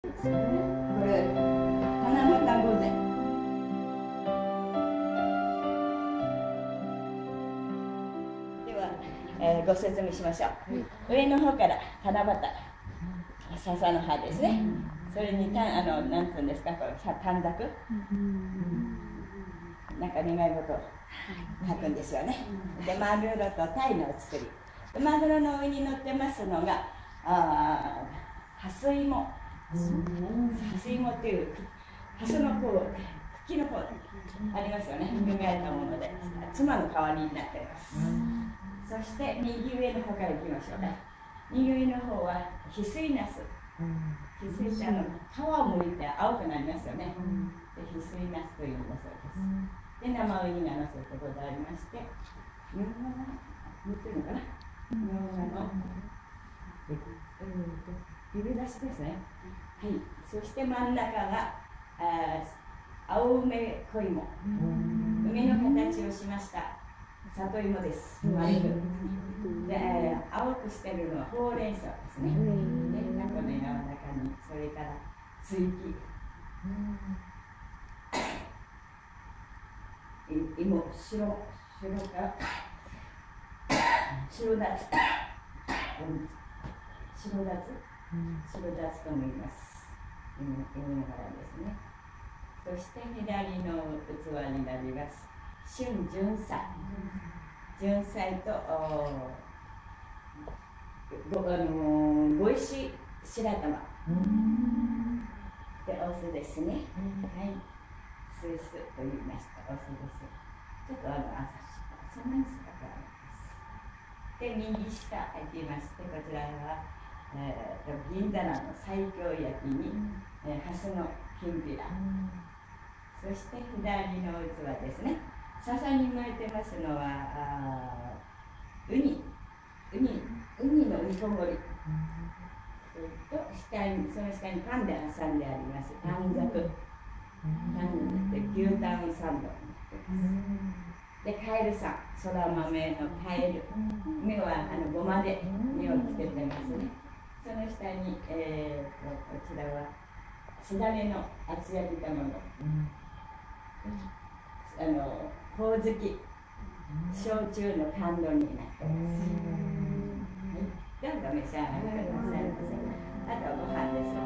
ですよね。これ七夕御前。では、ご説明しましょう。上の方から七夕、笹の葉ですね。それになんていうんですか、これ短冊、なんか願い事を書くんですよね。で、マグロと鯛の作り。で、マグロの上に乗ってますのがハスイモ。ハスイモっていうハスの茎の方ありますよね。翻ったもので妻の代わりになっています。そして右上の方からいきましょうか。右上の方は翡翠ナス。翡翠って皮をむいて青くなりますよね。で、翡翠ナスというんだそうです。で、生ウニが乗せてございまして、みょうがが塗ってるのかな。みょうがのゆでだしですね。はい。そして真ん中が青梅小芋。梅の形をしました里芋です。丸く。で、青くしてるのはほうれん草ですね。で、タコの柔らかに、それから追記。芋、白だつとも言います。芋の柄ですね。そして左の器になります。春純菜。純菜とご石白玉。で、お酢ですね。はい。スースと言いました。お酢です。ちょっとそんなに深くあります。で、右下行きまして、こちらは、銀だらの西京焼きに、ハスのきんぴら。そして左の器ですね。笹に巻いてますのはウニの煮こごり。それとその下にパンで挟んであります短冊。牛タンサンド。で、カエルさん、そら豆のカエル。目はごまで目をつけてますね。その下に、こちらはすだれの厚焼き卵。ほおずき、焼酎の甘露になっています。はい、どうぞ召し上がりくださいませ。あとはご飯です。